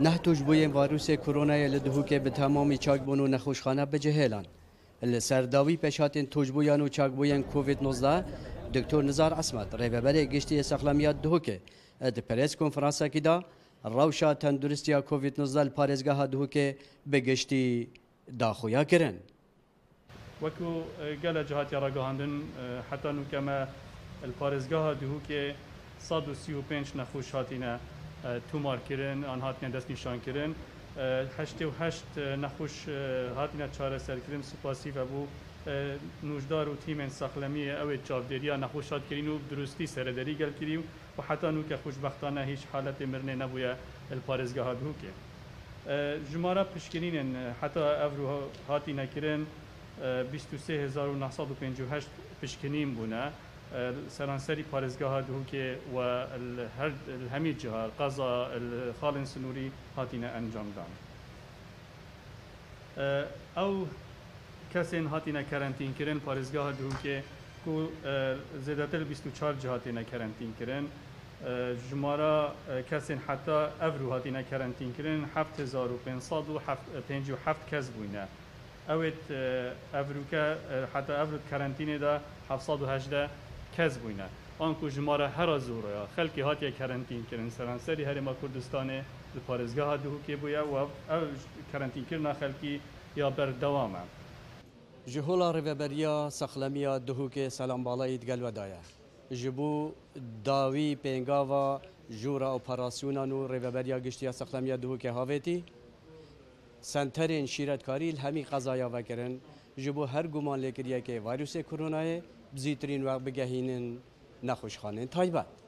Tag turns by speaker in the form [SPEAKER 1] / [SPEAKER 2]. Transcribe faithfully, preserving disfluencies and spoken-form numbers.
[SPEAKER 1] نه توجبوی ویروس کرونا لدهوکه به تمامی چاکبون و نخوشخانه بجهلان. لسرداوی پشاتین توجبویان و چاکبویان کووید نوزده دکتر نزار عصمت ریوبر گشتی ساخلامیات دهوکه اد پرس کنفرانسا کدا روشا تندرستیا کووید نوزده پارێزگاها دهوکه به گشتی داخویا کرن.
[SPEAKER 2] وكو قال جهات يراجعندن حتى انه كما البارزجاها دهوكي صاد وسيو بينش نخوش هاتينا تومار كيرن ان هاتينا دست نشان كيرن هشت و هشت نخوش هاتينا چاره سر كيرن سپاسي ابو نوجدار و تيمن ساخلميه او چاودريا نخوشات كيرين و درستي سردري قال كيريو وحتى انه كخوشبختانه هيش حالت مرنه نبويا البارزجاها دهوكي جمارا پشكرين حتى افرو هاتينا كيرن بیست و سه هزار و نهصد و پنجاه و هشت پشکنیم بونه سرانسری پارێزگاها دهوکه و هر همی جهار قضا خالن سنوری هاتینه انجام دان او کسین هاتینه کرنتین کرن پارێزگاها دهوکه کو زیادتر بیست و چهار جهاتینه کرنتین کرن جمارا کسین حتی افرو هاتینه کرنتین کرن هفت هزار و پانصد و پنجاه و هفت کس بونه اوت افروکا حتی افرود کرنتینه دا هفتصد و هجده کس بوینه آنکو جماره هر زورا خلقی هاتیه کرنتین کرن سرانسری هرما کردستانه پارێزگاها دهوکه بویه و او کرنتین کرنا خلقی یا بردوامه
[SPEAKER 1] جهولا ریوبریا ساخلمیا دهوکه سلام بالایت گل ودایه جبو داوی پنگاوا جورا اپراسیونان و ریوبریا گشتیا ساخلمیا دهوکه هاویتی سنترین شیرتکاری همی قضایا وکرن جبو هر گمان لکریه که ویروس کرونا بزیترین وقت بگهینن نخوشخانه تایبت